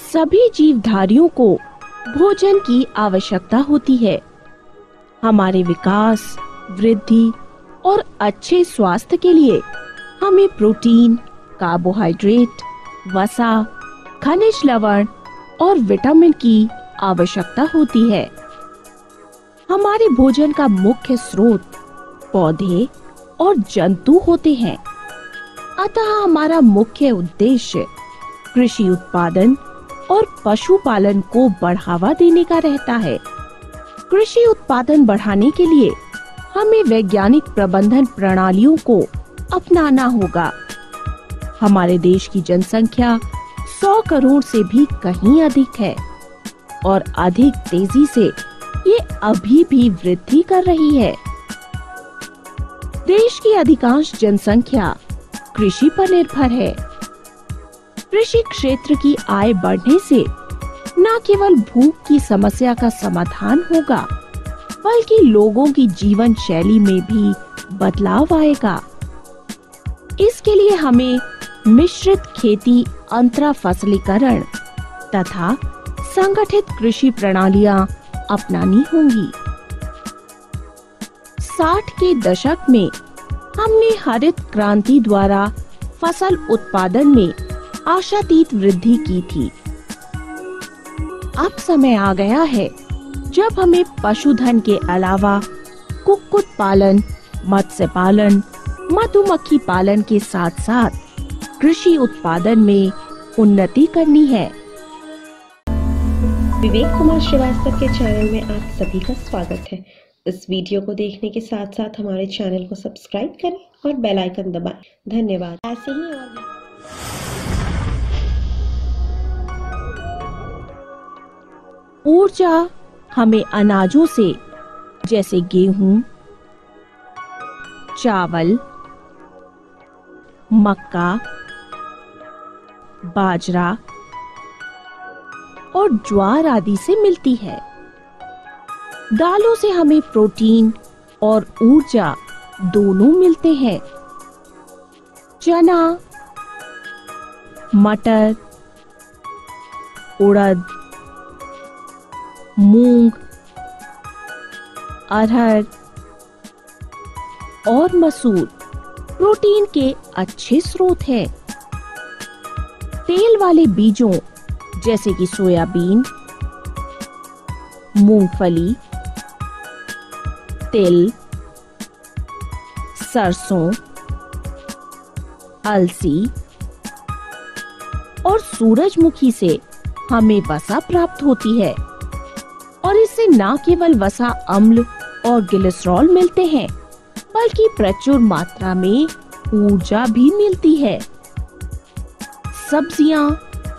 सभी जीवधारियों को भोजन की आवश्यकता होती है। हमारे विकास, वृद्धि और अच्छे स्वास्थ्य के लिए हमें प्रोटीन, कार्बोहाइड्रेट, वसा, खनिज लवण और विटामिन की आवश्यकता होती है। हमारे भोजन का मुख्य स्रोत पौधे और जंतु होते हैं। अतः हमारा मुख्य उद्देश्य कृषि उत्पादन और पशुपालन को बढ़ावा देने का रहता है। कृषि उत्पादन बढ़ाने के लिए हमें वैज्ञानिक प्रबंधन प्रणालियों को अपनाना होगा। हमारे देश की जनसंख्या 100 करोड़ से भी कहीं अधिक है और अधिक तेजी से ये अभी भी वृद्धि कर रही है। देश की अधिकांश जनसंख्या कृषि पर निर्भर है। कृषि क्षेत्र की आय बढ़ने से न केवल भूख की समस्या का समाधान होगा, बल्कि लोगों की जीवन शैली में भी बदलाव आएगा। इसके लिए हमें मिश्रित खेती, अंतरा फसलीकरण तथा संगठित कृषि प्रणालियां अपनानी होंगी। 60 के दशक में हमने हरित क्रांति द्वारा फसल उत्पादन में आशातीत वृद्धि की थी। अब समय आ गया है जब हमें पशुधन के अलावा कुक्कुट पालन, मत्स्य पालन, मधुमक्खी पालन के साथ साथ कृषि उत्पादन में उन्नति करनी है। विवेक कुमार श्रीवास्तव के चैनल में आप सभी का स्वागत है। इस वीडियो को देखने के साथ साथ हमारे चैनल को सब्सक्राइब करें और बेल आइकन दबाएं। धन्यवाद। ऐसे ही और ऊर्जा हमें अनाजों से जैसे गेहूं, चावल, मक्का, बाजरा और ज्वार आदि से मिलती है। दालों से हमें प्रोटीन और ऊर्जा दोनों मिलते हैं। चना, मटर, उड़द, मूंग, अरहर और मसूर प्रोटीन के अच्छे स्रोत हैं। तेल वाले बीजों जैसे कि सोयाबीन, मूंगफली, तिल, सरसों, अलसी और सूरजमुखी से हमें वसा प्राप्त होती है और इससे न केवल वसा अम्ल और ग्लिसरॉल मिलते हैं, बल्कि प्रचुर मात्रा में ऊर्जा भी मिलती है। सब्जियां,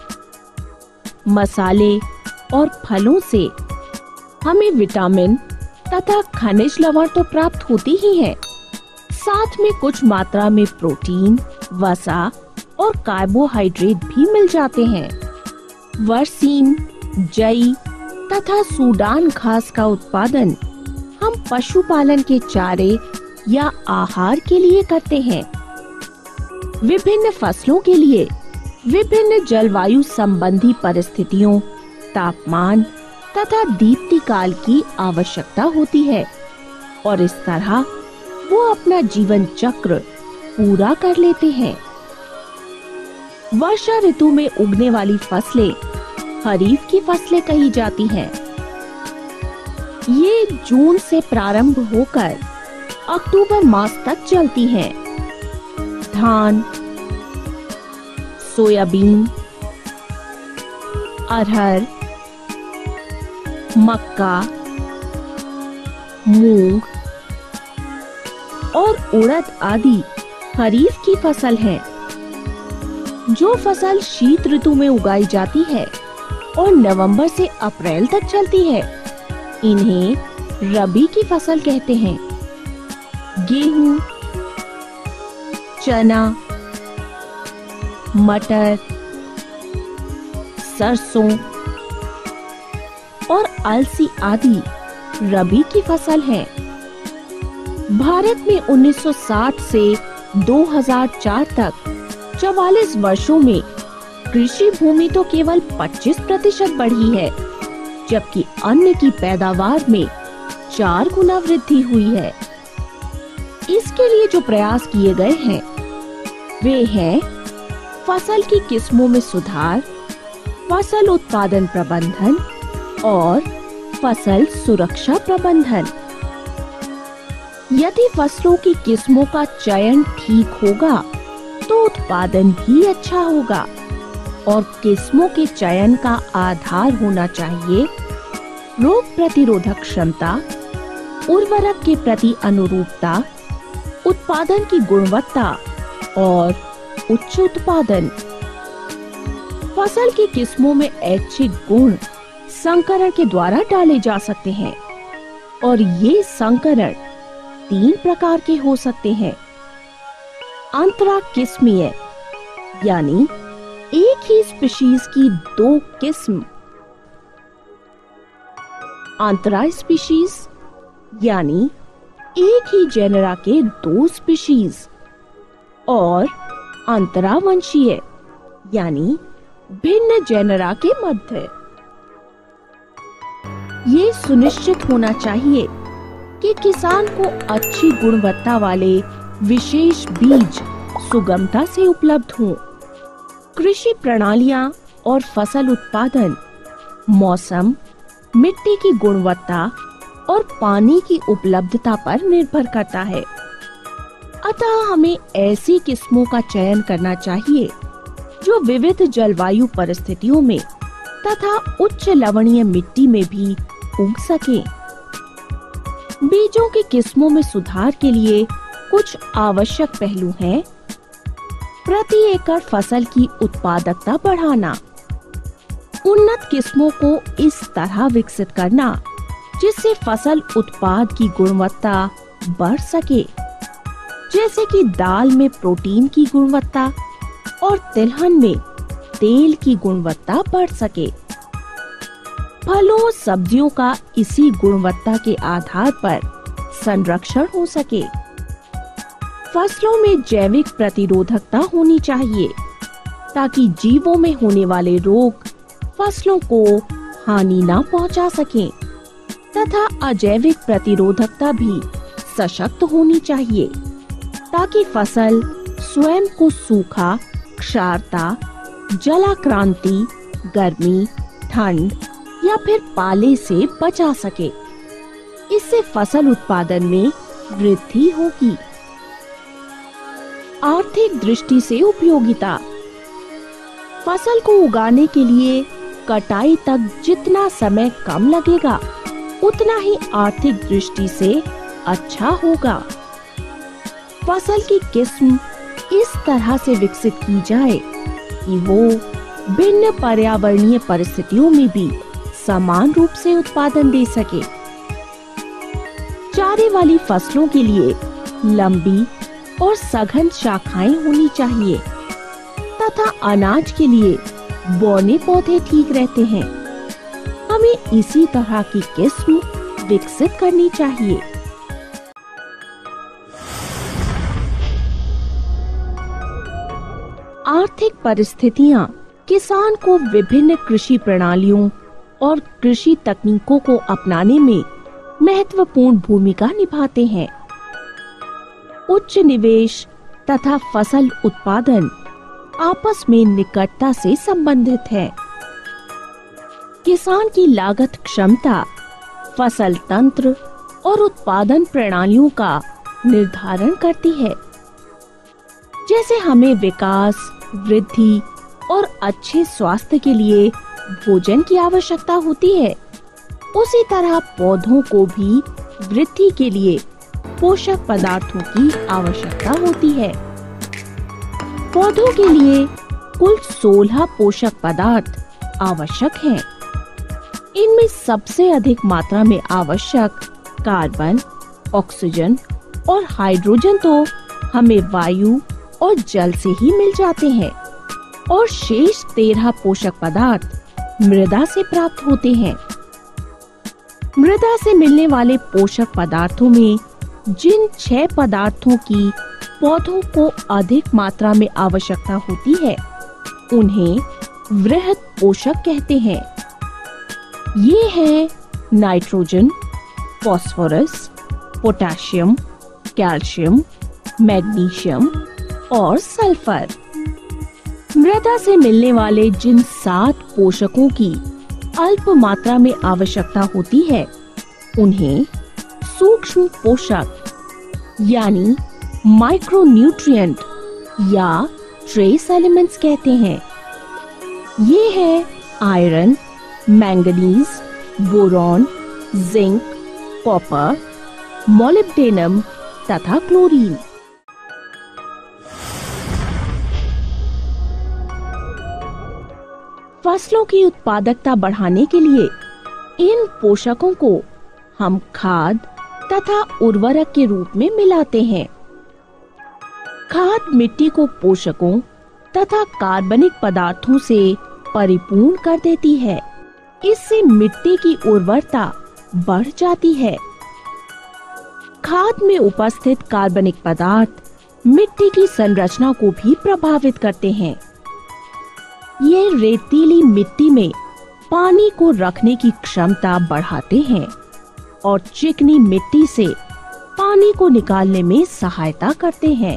मसाले और फलों से हमें विटामिन तथा खनिज लवण तो प्राप्त होती ही है, साथ में कुछ मात्रा में प्रोटीन, वसा और कार्बोहाइड्रेट भी मिल जाते हैं। बरसीम, जई तथा सूडान घास का उत्पादन हम पशुपालन के चारे या आहार के लिए करते हैं। विभिन्न फसलों के लिए विभिन्न जलवायु संबंधी परिस्थितियों, तापमान तथा दीप्ति काल की आवश्यकता होती है और इस तरह वो अपना जीवन चक्र पूरा कर लेते हैं। वर्षा ऋतु में उगने वाली फसलें खरीफ की फसलें कही जाती हैं। ये जून से प्रारंभ होकर अक्टूबर मास तक चलती हैं। धान, सोयाबीन, अरहर, मक्का, मूंग और उड़द आदि खरीफ की फसल है। जो फसल शीत ऋतु में उगाई जाती है और नवंबर से अप्रैल तक चलती है, इन्हें रबी की फसल कहते हैं। गेहूं, चना, मटर, सरसों और अलसी आदि रबी की फसल है। भारत में 1960 से 2004 तक 44 वर्षों में कृषि भूमि तो केवल 25% बढ़ी है, जबकि अन्न की पैदावार में 4 गुना वृद्धि हुई है। इसके लिए जो प्रयास किए गए हैं वे हैं फसल की किस्मों में सुधार, फसल उत्पादन प्रबंधन और फसल सुरक्षा प्रबंधन। यदि फसलों की किस्मों का चयन ठीक होगा तो उत्पादन भी अच्छा होगा और किस्मों के चयन का आधार होना चाहिए रोग प्रतिरोधक क्षमता, उर्वरक के प्रति अनुरूपता, उत्पादन की गुणवत्ता और उच्च उत्पादन। फसल की किस्मों में ऐच्छिक गुण संकरण के द्वारा डाले जा सकते हैं और ये संकरण 3 प्रकार के हो सकते हैं। अंतरा किस्मीय, यानी एक ही स्पीशीज की 2 किस्म। अंतरा स्पीशीज, यानी एक ही जेनरा के 2 स्पीशीज। और अंतरावंशीय, यानी भिन्न जेनरा के मध्य। ये सुनिश्चित होना चाहिए कि किसान को अच्छी गुणवत्ता वाले विशेष बीज सुगमता से उपलब्ध हों। कृषि प्रणालियां और फसल उत्पादन मौसम, मिट्टी की गुणवत्ता और पानी की उपलब्धता पर निर्भर करता है। अतः हमें ऐसी किस्मों का चयन करना चाहिए जो विविध जलवायु परिस्थितियों में तथा उच्च लवणीय मिट्टी में भी उग सके। बीजों की किस्मों में सुधार के लिए कुछ आवश्यक पहलू हैं। प्रति एकड़ फसल की उत्पादकता बढ़ाना, उन्नत किस्मों को इस तरह विकसित करना जिससे फसल उत्पाद की गुणवत्ता बढ़ सके, जैसे कि दाल में प्रोटीन की गुणवत्ता और तिलहन में तेल की गुणवत्ता बढ़ सके। फलों सब्जियों का इसी गुणवत्ता के आधार पर संरक्षण हो सके। फसलों में जैविक प्रतिरोधकता होनी चाहिए ताकि जीवों में होने वाले रोग फसलों को हानि न पहुंचा सकें, तथा अजैविक प्रतिरोधकता भी सशक्त होनी चाहिए ताकि फसल स्वयं को सूखा, क्षारता, जलाक्रांति, गर्मी, ठंड या फिर पाले से बचा सके। इससे फसल उत्पादन में वृद्धि होगी। आर्थिक दृष्टि से उपयोगिता, फसल को उगाने के लिए कटाई तक जितना समय कम लगेगा उतना ही आर्थिक दृष्टि से अच्छा होगा। फसल की किस्म इस तरह से विकसित की जाए कि वो भिन्न पर्यावरणीय परिस्थितियों में भी समान रूप से उत्पादन दे सके। चारे वाली फसलों के लिए लंबी और सघन शाखाएं होनी चाहिए तथा अनाज के लिए बौने पौधे ठीक रहते हैं। हमें इसी तरह की किस्म विकसित करनी चाहिए। आर्थिक परिस्थितियां किसान को विभिन्न कृषि प्रणालियों और कृषि तकनीकों को अपनाने में महत्वपूर्ण भूमिका निभाते हैं। उच्च निवेश तथा फसल उत्पादन आपस में निकटता से संबंधित है। किसान की लागत क्षमता फसल तंत्र और उत्पादन प्रणालियों का निर्धारण करती है। जैसे हमें विकास, वृद्धि और अच्छे स्वास्थ्य के लिए भोजन की आवश्यकता होती है, उसी तरह पौधों को भी वृद्धि के लिए पोषक पदार्थों की आवश्यकता होती है। पौधों के लिए कुल 16 पोषक पदार्थ आवश्यक हैं। इनमें सबसे अधिक मात्रा में आवश्यक कार्बन, ऑक्सीजन और हाइड्रोजन तो हमें वायु और जल से ही मिल जाते हैं और शेष 13 पोषक पदार्थ मृदा से प्राप्त होते हैं। मृदा से मिलने वाले पोषक पदार्थों में जिन 6 पदार्थों की पौधों को अधिक मात्रा में आवश्यकता होती है, उन्हें वृहद पोषक कहते हैं। ये हैं nitrogen, phosphorus, potassium, calcium, magnesium और सल्फर। मृदा से मिलने वाले जिन 7 पोषकों की अल्प मात्रा में आवश्यकता होती है, उन्हें सूक्ष्म पोषक यानी माइक्रोन्यूट्रिएंट या ट्रेस एलिमेंट्स कहते हैं। ये है iron, manganese, boron, zinc, copper, molybdenum तथा क्लोरीन। फसलों की उत्पादकता बढ़ाने के लिए इन पोषकों को हम खाद तथा उर्वरक के रूप में मिलाते हैं। खाद मिट्टी को पोषकों तथा कार्बनिक पदार्थों से परिपूर्ण कर देती है। इससे मिट्टी की उर्वरता बढ़ जाती है। खाद में उपस्थित कार्बनिक पदार्थ मिट्टी की संरचना को भी प्रभावित करते हैं। ये रेतीली मिट्टी में पानी को रखने की क्षमता बढ़ाते हैं और चिकनी मिट्टी से पानी को निकालने में सहायता करते हैं।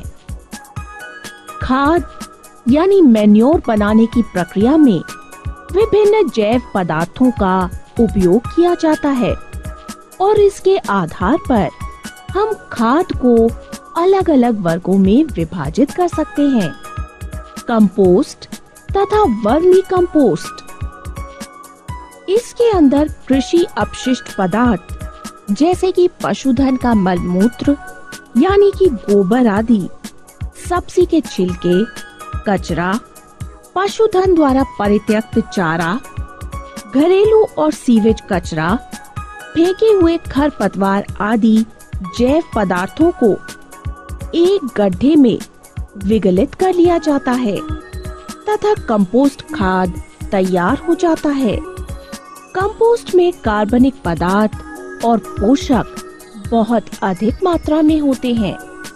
खाद यानी मैन्योर बनाने की प्रक्रिया में विभिन्न जैव पदार्थों का उपयोग किया जाता है और इसके आधार पर हम खाद को अलग अलग वर्गों में विभाजित कर सकते हैं। कंपोस्ट तथा वर्मी कंपोस्ट। इसके अंदर कृषि अपशिष्ट पदार्थ जैसे कि पशुधन का मलमूत्र यानी कि गोबर आदि, सब्जी के छिलके, कचरा, पशुधन द्वारा परित्यक्त चारा, घरेलू और सीवेज कचरा, फेंके हुए खरपतवार आदि जैव पदार्थों को एक गड्ढे में विगलित कर लिया जाता है तथा कंपोस्ट खाद तैयार हो जाता है। कंपोस्ट में कार्बनिक पदार्थ और पोषक बहुत अधिक मात्रा में होते हैं।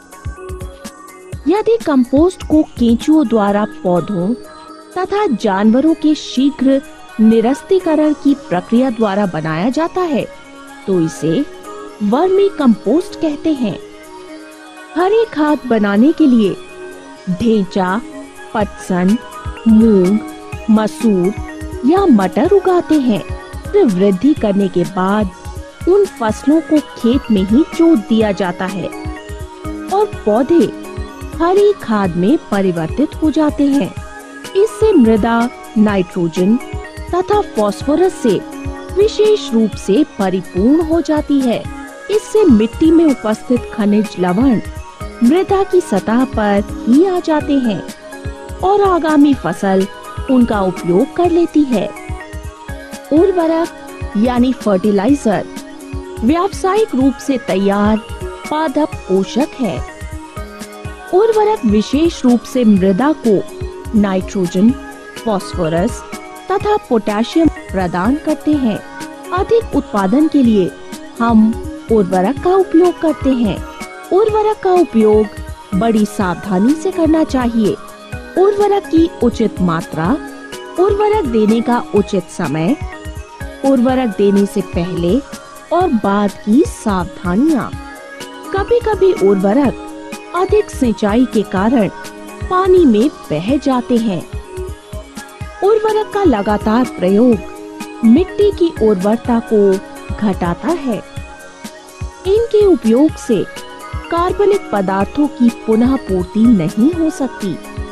यदि कंपोस्ट को केंचुओं द्वारा पौधों तथा जानवरों के शीघ्र निरस्तीकरण की प्रक्रिया द्वारा बनाया जाता है तो इसे वर्मी कंपोस्ट कहते हैं। हरी खाद बनाने के लिए ढेंचा, पटसन, मूंग, मसूर या मटर उगाते हैं। फिर वृद्धि करने के बाद उन फसलों को खेत में ही जोत दिया जाता है और पौधे हरी खाद में परिवर्तित हो जाते हैं। इससे मृदा नाइट्रोजन तथा फास्फोरस से विशेष रूप से परिपूर्ण हो जाती है। इससे मिट्टी में उपस्थित खनिज लवण मृदा की सतह पर ही आ जाते हैं और आगामी फसल उनका उपयोग कर लेती है। उर्वरक यानी फर्टिलाइजर व्यावसायिक रूप से तैयार पादप पोषक है। उर्वरक विशेष रूप से मृदा को नाइट्रोजन, फास्फोरस तथा पोटेशियम प्रदान करते हैं। अधिक उत्पादन के लिए हम उर्वरक का उपयोग करते हैं। उर्वरक का उपयोग बड़ी सावधानी से करना चाहिए। उर्वरक की उचित मात्रा, उर्वरक देने का उचित समय, उर्वरक देने से पहले और बाद की सावधानियां। कभी-कभी उर्वरक अधिक सिंचाई के कारण पानी में बह जाते हैं। उर्वरक का लगातार प्रयोग मिट्टी की उर्वरता को घटाता है। इनके उपयोग से कार्बनिक पदार्थों की पुनः पूर्ति नहीं हो सकती।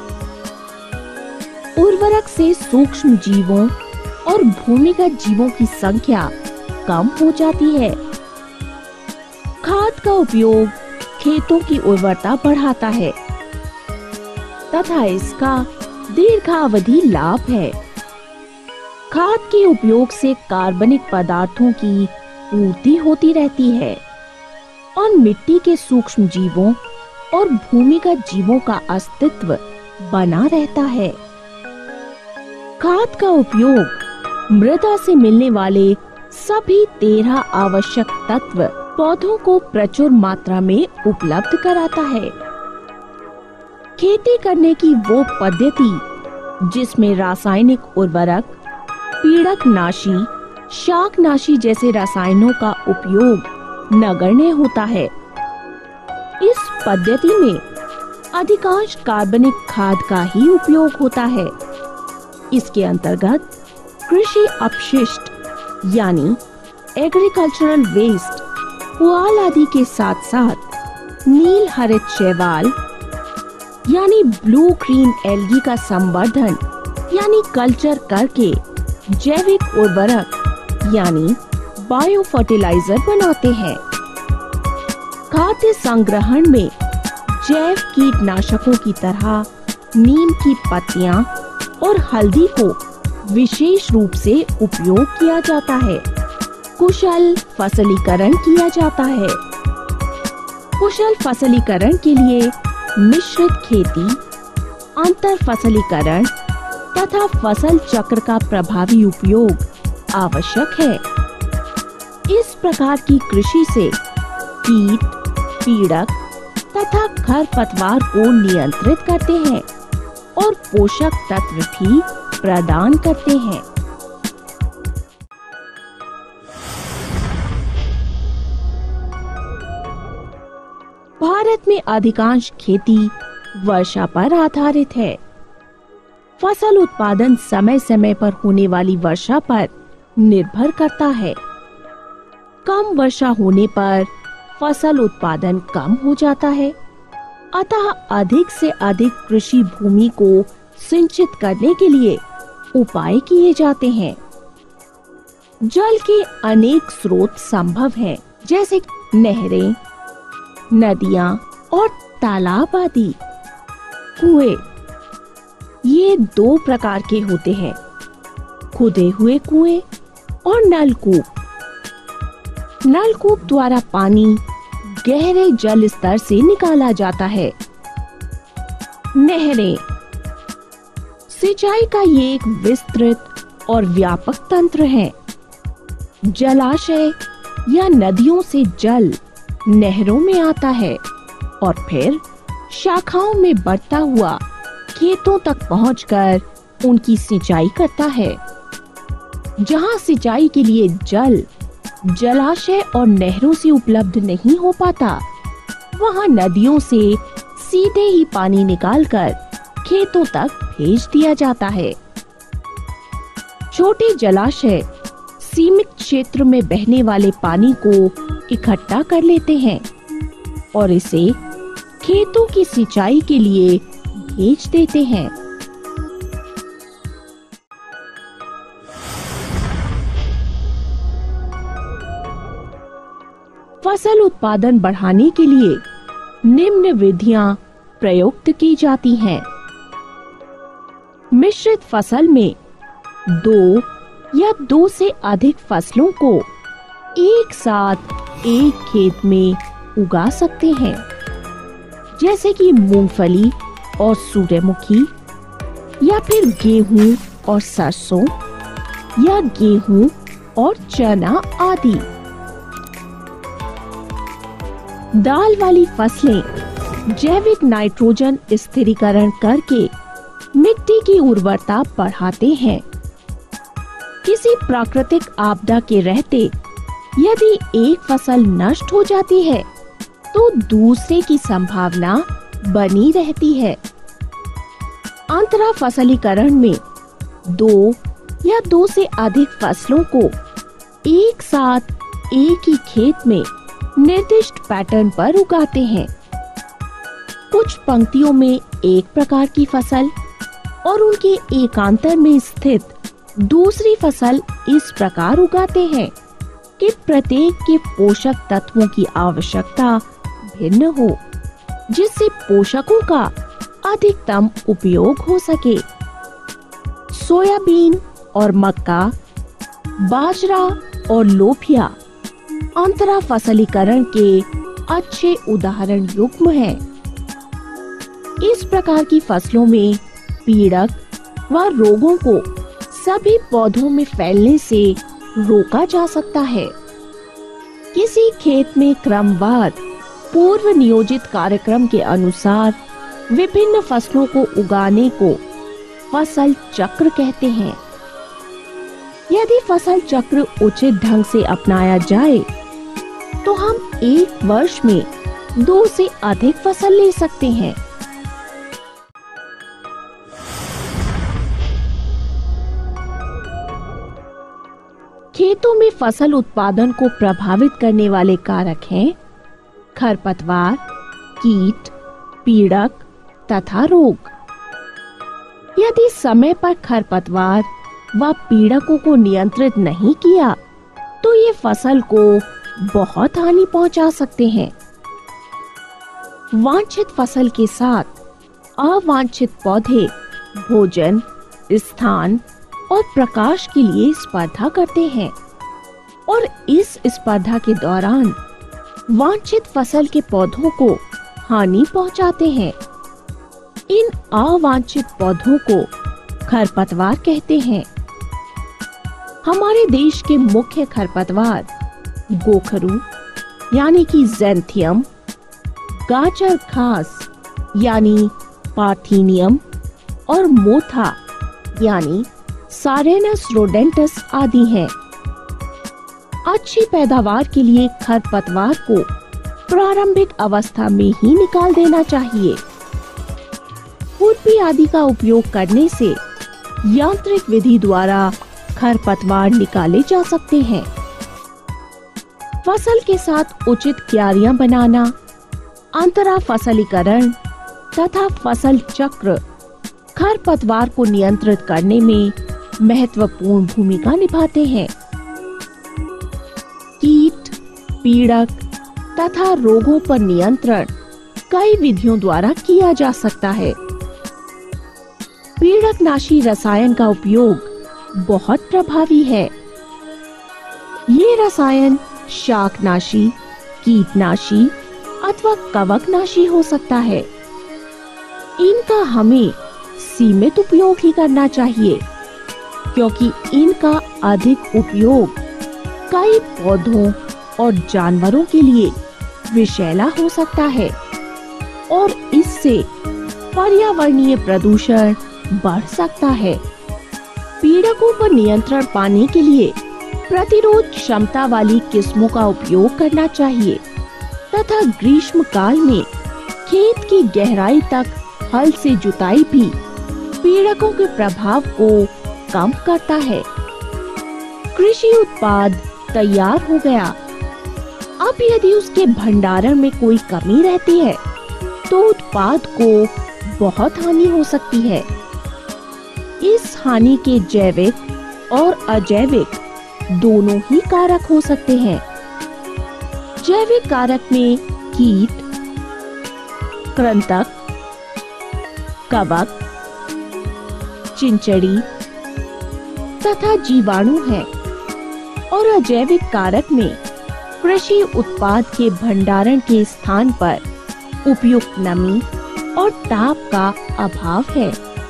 उर्वरक से सूक्ष्म जीवों और भूमिगत जीवों की संख्या कम हो जाती है। खाद का उपयोग खेतों की उर्वरता बढ़ाता है तथा इसका दीर्घावधि लाभ है। खाद के उपयोग से कार्बनिक पदार्थों की पूर्ति होती रहती है और मिट्टी के सूक्ष्म जीवों और भूमिगत जीवों का अस्तित्व बना रहता है। खाद का उपयोग मृदा से मिलने वाले सभी 13 आवश्यक तत्व पौधों को प्रचुर मात्रा में उपलब्ध कराता है। खेती करने की वो पद्धति जिसमें रासायनिक उर्वरक, पीड़कनाशी, शाकनाशी जैसे रसायनों का उपयोग नगण्य होता है। इस पद्धति में अधिकांश कार्बनिक खाद का ही उपयोग होता है। इसके अंतर्गत कृषि अपशिष्ट यानी एग्रीकल्चरल वेस्ट, पुआल आदि के साथ साथ नील हरित शैवाल यानी ब्लू ग्रीन एल्गी का संवर्धन यानी कल्चर करके जैविक उर्वरक यानी बायो फर्टिलाइजर बनाते हैं। खाद्य संग्रहण में जैव कीटनाशकों की तरह नीम की पत्तियां और हल्दी को विशेष रूप से उपयोग किया जाता है। कुशल फसलीकरण किया जाता है। कुशल फसलीकरण के लिए मिश्रित खेती, अंतर फसलीकरण तथा फसल चक्र का प्रभावी उपयोग आवश्यक है। इस प्रकार की कृषि से कीट, पीड़क तथा खरपतवार को नियंत्रित करते हैं और पोषक तत्व भी प्रदान करते हैं। भारत में अधिकांश खेती वर्षा पर आधारित है। फसल उत्पादन समय समय पर होने वाली वर्षा पर निर्भर करता है। कम वर्षा होने पर फसल उत्पादन कम हो जाता है, अतः अधिक से अधिक कृषि भूमि को सिंचित करने के लिए उपाय किए जाते हैं। जल के अनेक स्रोत संभव हैं, जैसे नहरें, नदियां और तालाब आदि। कुएं ये दो प्रकार के होते हैं, खुदे हुए कुएं और नलकूप। नलकूप द्वारा पानी गहरे जल स्तर से निकाला जाता है। नहरें सिंचाई का ये एक विस्तृत और व्यापक तंत्र है। जलाशय या नदियों से जल नहरों में आता है और फिर शाखाओं में बढ़ता हुआ खेतों तक पहुंचकर उनकी सिंचाई करता है। जहां सिंचाई के लिए जल जलाशय और नहरों से उपलब्ध नहीं हो पाता, वहां नदियों से सीधे ही पानी निकालकर खेतों तक भेज दिया जाता है। छोटे जलाशय सीमित क्षेत्र में बहने वाले पानी को इकट्ठा कर लेते हैं और इसे खेतों की सिंचाई के लिए भेज देते हैं। फसल उत्पादन बढ़ाने के लिए निम्न विधियां प्रयुक्त की जाती हैं। मिश्रित फसल में 2 या 2 से अधिक फसलों को एक साथ एक खेत में उगा सकते हैं, जैसे कि मूंगफली और सूर्यमुखी, या फिर गेहूं और सरसों, या गेहूं और चना आदि। दाल वाली फसलें जैविक नाइट्रोजन स्थिरीकरण करके मिट्टी की उर्वरता बढ़ाते हैं। किसी प्राकृतिक आपदा के रहते यदि एक फसल नष्ट हो जाती है तो दूसरे की संभावना बनी रहती है। अंतरा फसलीकरण में 2 या 2 से अधिक फसलों को एक साथ एक ही खेत में निर्दिष्ट पैटर्न पर उगाते हैं। कुछ पंक्तियों में एक प्रकार की फसल और उनके एकांतर में स्थित दूसरी फसल इस प्रकार उगाते हैं कि प्रत्येक के पोषक तत्वों की आवश्यकता भिन्न हो, जिससे पोषकों का अधिकतम उपयोग हो सके। सोयाबीन और मक्का, बाजरा और लोबिया अंतरा फसलीकरण के अच्छे उदाहरण युग्म हैं। इस प्रकार की फसलों में पीड़क व रोगों को सभी पौधों में फैलने से रोका जा सकता है। किसी खेत में क्रमवार पूर्व नियोजित कार्यक्रम के अनुसार विभिन्न फसलों को उगाने को फसल चक्र कहते हैं। यदि फसल चक्र उचित ढंग से अपनाया जाए तो हम एक वर्ष में 2 से अधिक फसल ले सकते हैं। खेतों में फसल उत्पादन को प्रभावित करने वाले कारक हैं खरपतवार, कीट, पीड़क तथा रोग। यदि समय पर खरपतवार व पीड़कों को नियंत्रित नहीं किया तो ये फसल को बहुत हानि पहुंचा सकते हैं। वांछित फसल के साथ अवांछित पौधे भोजन, स्थान और प्रकाश के लिए स्पर्धा करते हैं और इस स्पर्धा के दौरान वांछित फसल के पौधों को हानि पहुंचाते हैं। इन अवांछित पौधों को खरपतवार कहते हैं। हमारे देश के मुख्य खरपतवार गोखरू यानी कि ज़ैंथियम, गाजर घास यानी पार्थेनियम और मोथा यानी सारेनस रोडेंटस आदि हैं। अच्छी पैदावार के लिए खरपतवार को प्रारंभिक अवस्था में ही निकाल देना चाहिए। खुरपी आदि का उपयोग करने से यांत्रिक विधि द्वारा खरपतवार निकाले जा सकते हैं। फसल के साथ उचित क्यारियां बनाना, अंतरा फसलीकरण तथा फसल चक्र खरपतवार को नियंत्रित करने में महत्वपूर्ण भूमिका निभाते हैं। कीट, पीड़क तथा रोगों पर नियंत्रण कई विधियों द्वारा किया जा सकता है। पीड़कनाशी रसायन का उपयोग बहुत प्रभावी है। ये रसायन शाकनाशी, कीटनाशी अथवा कवकनाशी हो सकता है। इनका हमें सीमित उपयोग ही करना चाहिए क्योंकि इनका अधिक उपयोग कई पौधों और जानवरों के लिए विषैला हो सकता है और इससे पर्यावरणीय प्रदूषण बढ़ सकता है। पीड़कों पर नियंत्रण पाने के लिए प्रतिरोध क्षमता वाली किस्मों का उपयोग करना चाहिए तथा ग्रीष्म काल में खेत की गहराई तक हल से जुताई भी पीड़कों के प्रभाव को कम करता है। कृषि उत्पाद तैयार हो गया। अब यदि उसके भंडारण में कोई कमी रहती है तो उत्पाद को बहुत हानि हो सकती है। इस हानि के जैविक और अजैविक दोनों ही कारक हो सकते हैं। जैविक कारक में कीट, कृंतक, कवक, चिंचड़ी तथा जीवाणु हैं और अजैविक कारक में कृषि उत्पाद के भंडारण के स्थान पर उपयुक्त नमी और ताप का अभाव है।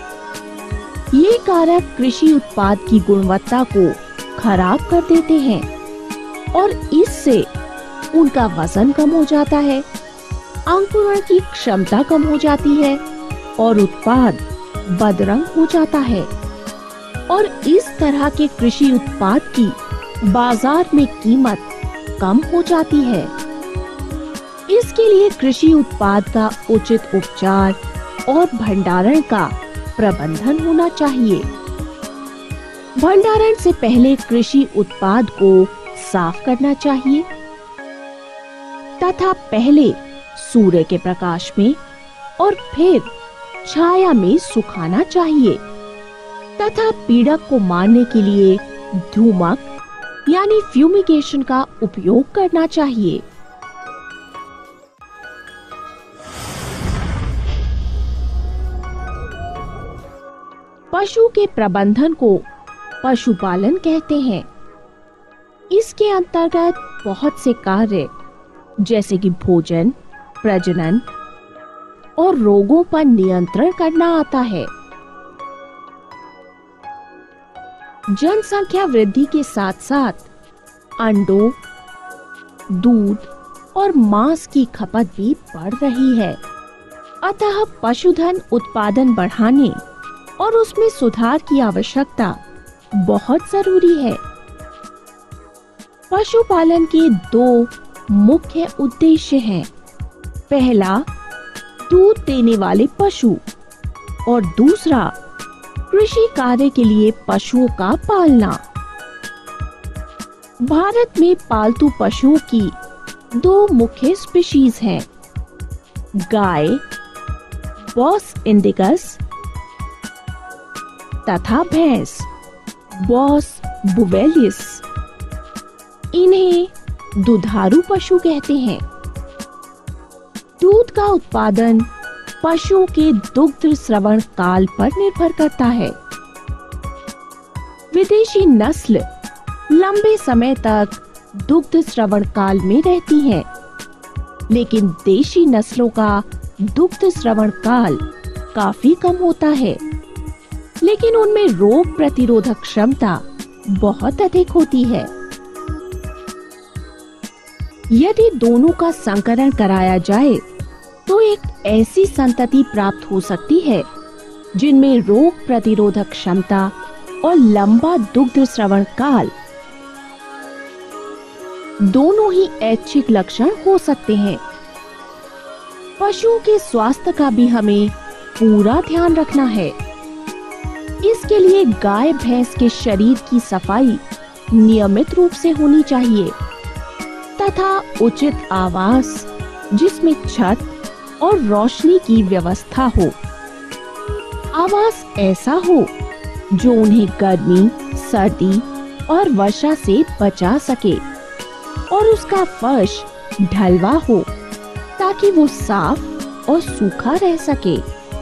ये कारक कृषि उत्पाद की गुणवत्ता को खराब कर देते हैं और इससे उनका वजन कम हो जाता है, अंकुरण की क्षमता कम हो जाती है और उत्पाद बदरंग हो जाता है और इस तरह के कृषि उत्पाद की बाजार में कीमत कम हो जाती है। इसके लिए कृषि उत्पाद का उचित उपचार और भंडारण का प्रबंधन होना चाहिए। भंडारण से पहले कृषि उत्पाद को साफ करना चाहिए तथा पहले सूर्य के प्रकाश में और फिर छाया में सुखाना चाहिए तथा पीड़क को मारने के लिए धूमक यानी फ्यूमिगेशन का उपयोग करना चाहिए। पशु के प्रबंधन को पशुपालन कहते हैं। इसके अंतर्गत बहुत से कार्य जैसे कि भोजन, प्रजनन और रोगों पर नियंत्रण करना आता है। जनसंख्या वृद्धि के साथ साथ अंडों, दूध और मांस की खपत भी बढ़ रही है। अतः पशुधन उत्पादन बढ़ाने और उसमें सुधार की आवश्यकता बहुत जरूरी है। पशुपालन के दो मुख्य उद्देश्य हैं। पहला, दूध देने वाले पशु और दूसरा, कृषि कार्य के लिए पशुओं का पालना। भारत में पालतू पशुओं की दो मुख्य स्पीशीज हैं, गाय बॉस इंडिकस तथा भैंस बॉस बुवेलियस। इन्हें दुधारू पशु कहते हैं। दूध का उत्पादन पशुओं के दुग्ध स्रवण काल पर निर्भर करता है। विदेशी नस्ल लंबे समय तक दुग्ध स्रवण काल में रहती हैं, लेकिन देशी नस्लों का दुग्ध स्रवण काल काफी कम होता है, लेकिन उनमें रोग प्रतिरोधक क्षमता बहुत अधिक होती है। यदि दोनों का संकरण कराया जाए तो एक ऐसी संतति प्राप्त हो सकती है जिनमें रोग प्रतिरोधक क्षमता और लंबा दुग्ध स्रवण काल दोनों ही ऐच्छिक लक्षण हो सकते हैं। पशुओं के स्वास्थ्य का भी हमें पूरा ध्यान रखना है। इसके लिए गाय भैंस के शरीर की सफाई नियमित रूप से होनी चाहिए तथा उचित आवास जिसमें छत और रोशनी की व्यवस्था हो। आवास ऐसा हो जो उन्हें गर्मी, सर्दी और वर्षा से बचा सके और उसका फर्श ढलवा हो ताकि वो साफ और सूखा रह सके।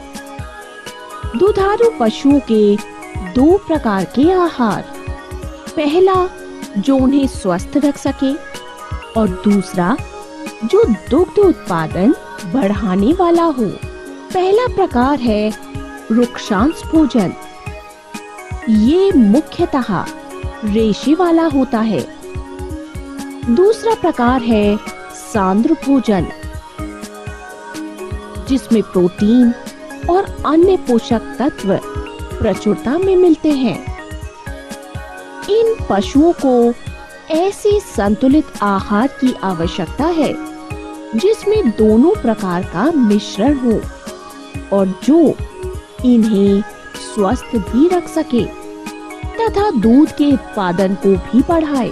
दुधारू पशुओं के दो प्रकार के आहार, पहला जो उन्हें स्वस्थ रख सके और दूसरा जो दुग्ध उत्पादन बढ़ाने वाला हो। पहला प्रकार है रुक्षांश भोजन। ये मुख्यतः रेशे वाला होता है। दूसरा प्रकार है सांद्र भोजन, जिसमें प्रोटीन और अन्य पोषक तत्व प्रचुरता में मिलते हैं। इन पशुओं को ऐसे संतुलित आहार की आवश्यकता है जिसमें दोनों प्रकार का मिश्रण हो और जो इन्हें स्वस्थ भी रख सके तथा दूध के उत्पादन को भी बढ़ाए।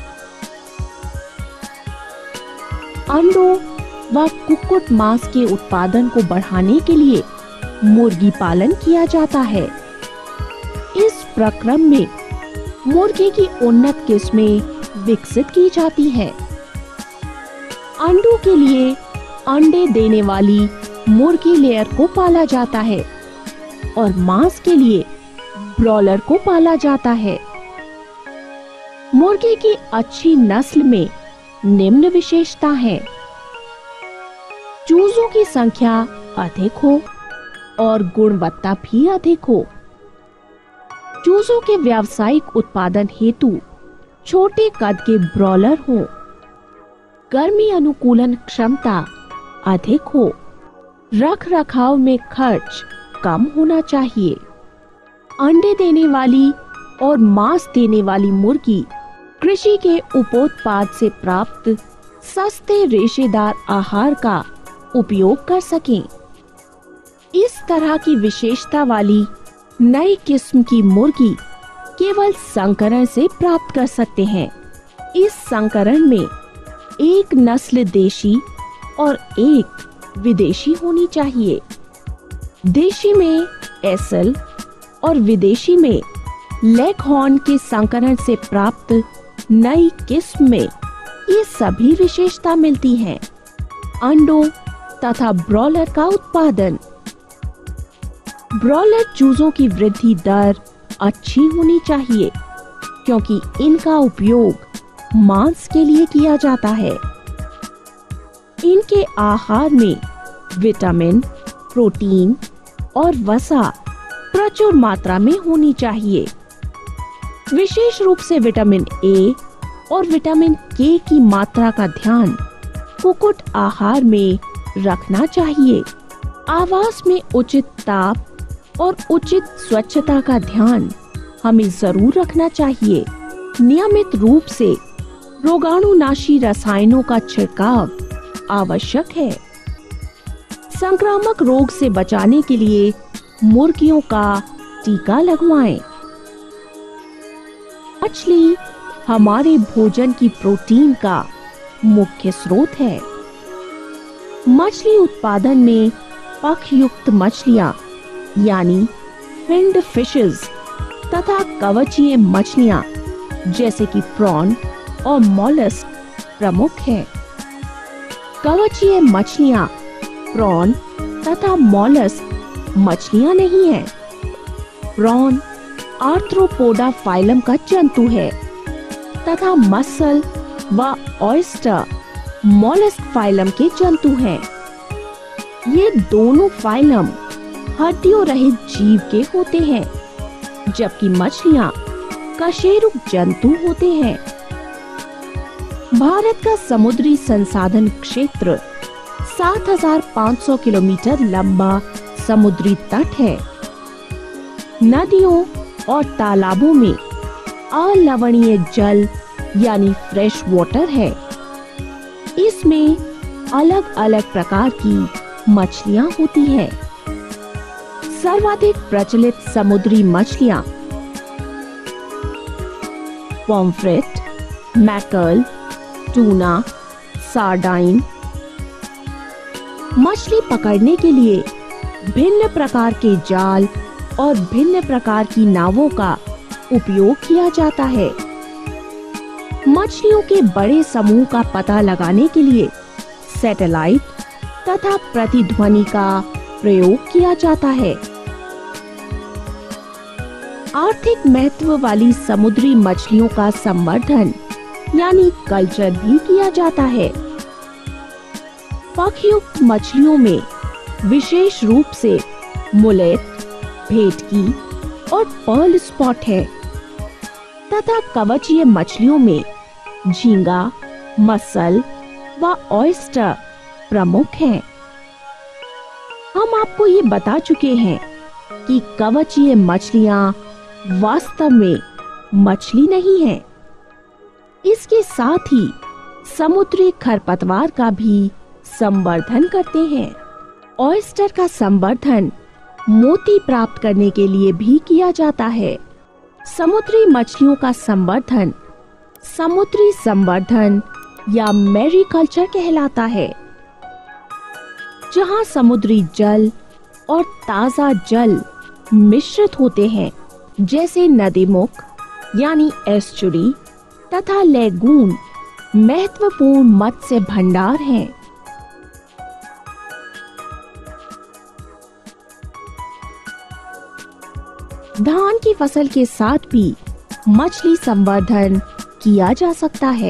अंडों व कुक्कुट मांस के उत्पादन को बढ़ाने के लिए मुर्गी पालन किया जाता है। इस प्रक्रम में मुर्गी की उन्नत किस्में विकसित की जाती है। अंडों के लिए अंडे देने वाली मुर्गी लेयर को पाला जाता है और मांस के लिए ब्रॉयलर को पाला जाता है। मुर्गी की अच्छी नस्ल में निम्न विशेषता है: चूजों की संख्या अधिक हो और गुणवत्ता भी अधिक हो। चूजों के व्यावसायिक उत्पादन हेतु छोटे कद के ब्रॉयलर हों। गर्मी अनुकूलन क्षमता अधिक हो। रख रखाव में खर्च कम होना चाहिए। अंडे देने वाली और मांस देने वाली मुर्गी कृषि के उपोत्पाद से प्राप्त सस्ते रेशेदार आहार का उपयोग कर सकें। इस तरह की विशेषता वाली नई किस्म की मुर्गी केवल संकरण से प्राप्त कर सकते हैं। इस संकरण में एक नस्ल देशी और एक विदेशी होनी चाहिए। देशी में एसल और विदेशी में लेगहॉर्न के संकरण से प्राप्त नई किस्म में ये सभी विशेषता मिलती हैं। अंडों तथा ब्रॉयलर का उत्पादन। ब्रॉयलर चूजों की वृद्धि दर अच्छी होनी चाहिए क्योंकि इनका उपयोग मांस के लिए किया जाता है। इनके आहार में विटामिन, प्रोटीन और वसा प्रचुर मात्रा में होनी चाहिए। विशेष रूप से विटामिन ए और विटामिन के की मात्रा का ध्यान कुक्कुट आहार में रखना चाहिए। आवास में उचित ताप और उचित स्वच्छता का ध्यान हमें जरूर रखना चाहिए। नियमित रूप से रोगाणुनाशी रसायनों का छिड़काव आवश्यक है। संक्रामक रोग से बचाने के लिए मुर्गियों का टीका लगवाएं। मछली हमारे भोजन की प्रोटीन का मुख्य स्रोत है। मछली उत्पादन में पखयुक्त मछलियां यानी फिन्ड फिशेस तथा कवचीय मछलियां जैसे कि प्रॉन और मॉलस्क प्रमुख हैं। कवचीय मछलियां प्रॉन तथा मॉलस्क मछलियां नहीं हैं। प्रॉन आर्थ्रोपोडा फाइलम का जंतु है तथा मसल व ऑयस्टर मॉलस्क फाइलम के जंतु हैं। ये दोनों फाइलम हड्डियों रहित जीव के होते हैं, जबकि मछलियां कशेरुक जंतु होते हैं। भारत का समुद्री संसाधन क्षेत्र 7,500 किलोमीटर लंबा समुद्री तट है। नदियों और तालाबों में अलवणीय जल यानी फ्रेश वाटर है। इसमें अलग अलग प्रकार की मछलियां होती हैं। सर्वाधिक प्रचलित समुद्री मछलियां पॉम्फ्रेट, मैकल, टूना, सार्डाइन। मछली पकड़ने के लिए भिन्न प्रकार के जाल और भिन्न प्रकार की नावों का उपयोग किया जाता है। मछलियों के बड़े समूह का पता लगाने के लिए सैटेलाइट तथा प्रतिध्वनि का प्रयोग किया जाता है। आर्थिक महत्व वाली समुद्री मछलियों का संवर्धन यानी कल्चर भी किया जाता है। पखयुक्त मछलियों में विशेष रूप से मुलेट, भेटकी और पर्ल स्पॉट है तथा कवचीय मछलियों में झींगा, मसल व ऑयस्टर प्रमुख हैं। हम आपको ये बता चुके हैं कि कवचीय मछलियां वास्तव में मछली नहीं हैं। इसके साथ ही समुद्री खरपतवार का भी संवर्धन करते हैं। ऑयस्टर का संवर्धन मोती प्राप्त करने के लिए भी किया जाता है। समुद्री मछलियों का संवर्धन समुद्री संवर्धन या मैरीकल्चर कहलाता है, जहां समुद्री जल और ताजा जल मिश्रित होते हैं, जैसे नदीमुख यानी एस्चुरी तथा लेगून महत्वपूर्ण मत्स्य भंडार हैं। धान की फसल के साथ भी मछली संवर्धन किया जा सकता है।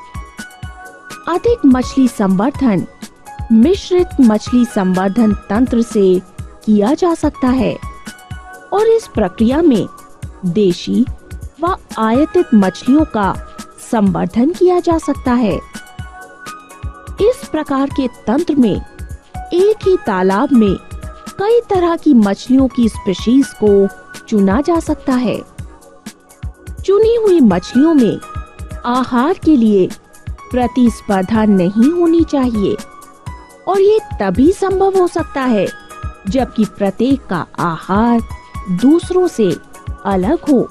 अधिक मछली संवर्धन मिश्रित मछली संवर्धन तंत्र से किया जा सकता है और इस प्रक्रिया में देशी व आयातित मछलियों का संवर्धन किया जा सकता है। इस प्रकार के तंत्र में एक ही तालाब में कई तरह की मछलियों की स्पीशीज को चुना जा सकता है। चुनी हुई मछलियों में आहार के लिए प्रतिस्पर्धा नहीं होनी चाहिए और ये तभी संभव हो सकता है जबकि प्रत्येक का आहार दूसरों से अलग हो।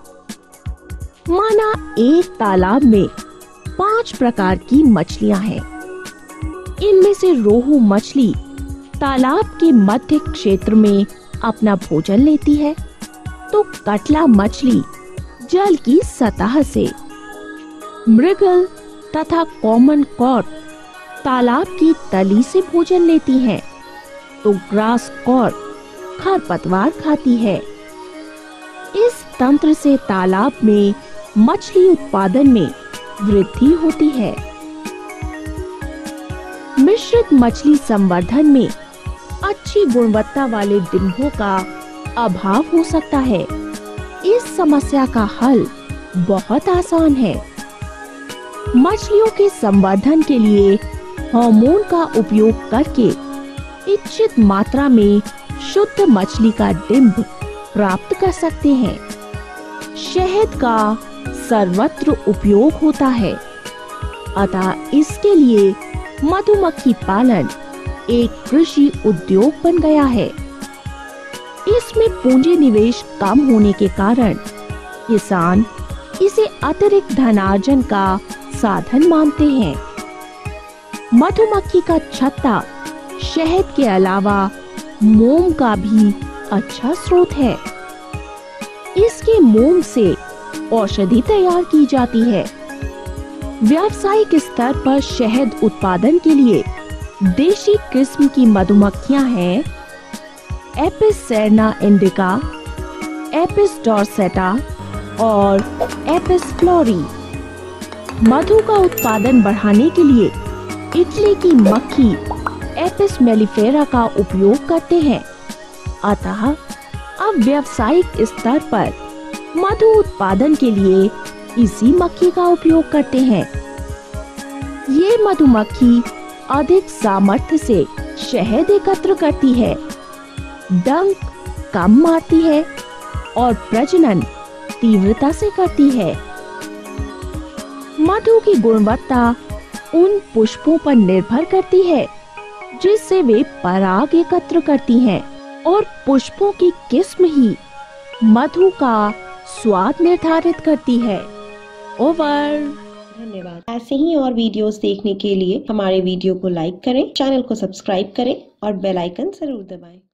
माना एक तालाब में 5 प्रकार की मछलियां हैं। इनमें से रोहू मछली तालाब के मध्य क्षेत्र में अपना भोजन लेती है, तो कटला मछली जल की सतह से, मृगल तथा कॉमन कॉड तालाब की तली से भोजन लेती हैं, तो ग्रास कॉड खरपतवार खाती है। इस तंत्र से तालाब में मछली उत्पादन में वृद्धि होती है। मिश्रित मछली संवर्धन में अच्छी गुणवत्ता वाले डिंभों का अभाव हो सकता है। इस समस्या का हल बहुत आसान है। मछलियों के संवर्धन के लिए हार्मोन का उपयोग करके इच्छित मात्रा में शुद्ध मछली का डिंभ प्राप्त कर सकते हैं। शहद का सर्वत्र उपयोग होता है, अतः इसके लिए मधुमक्खी पालन एक कृषि उद्योग बन गया है। इसमें पूंजी निवेश कम होने के कारण किसान इसे अतिरिक्त धनार्जन का साधन मानते हैं। मधुमक्खी का छत्ता शहद के अलावा मोम का भी अच्छा स्रोत है। इसके मोम से औषधि तैयार की जाती है। व्यावसायिक स्तर पर शहद उत्पादन के लिए देशी किस्म की मधुमक्खियां हैं एपिस सेरना इंडिका, एपिस डॉर्सेटा और एपिस फ्लोरी। मधु का उत्पादन बढ़ाने के लिए इटली की मक्खी एपिस मेलिफेरा का उपयोग करते हैं, अतः अब व्यावसायिक स्तर पर मधु उत्पादन के लिए इसी मक्खी का उपयोग करते हैं। ये मधुमक्खी अधिक सामर्थ्य से शहद एकत्र करती है, डंक कम मारती है और प्रजनन तीव्रता से करती है। मधु की गुणवत्ता उन पुष्पों पर निर्भर करती है जिससे वे पराग एकत्र करती हैं, और पुष्पों की किस्म ही मधु का स्वाद निर्धारित करती है। ओवर। धन्यवाद। ऐसे ही और वीडियोस देखने के लिए हमारे वीडियो को लाइक करें, चैनल को सब्सक्राइब करें और बेल आइकन जरूर दबाएं।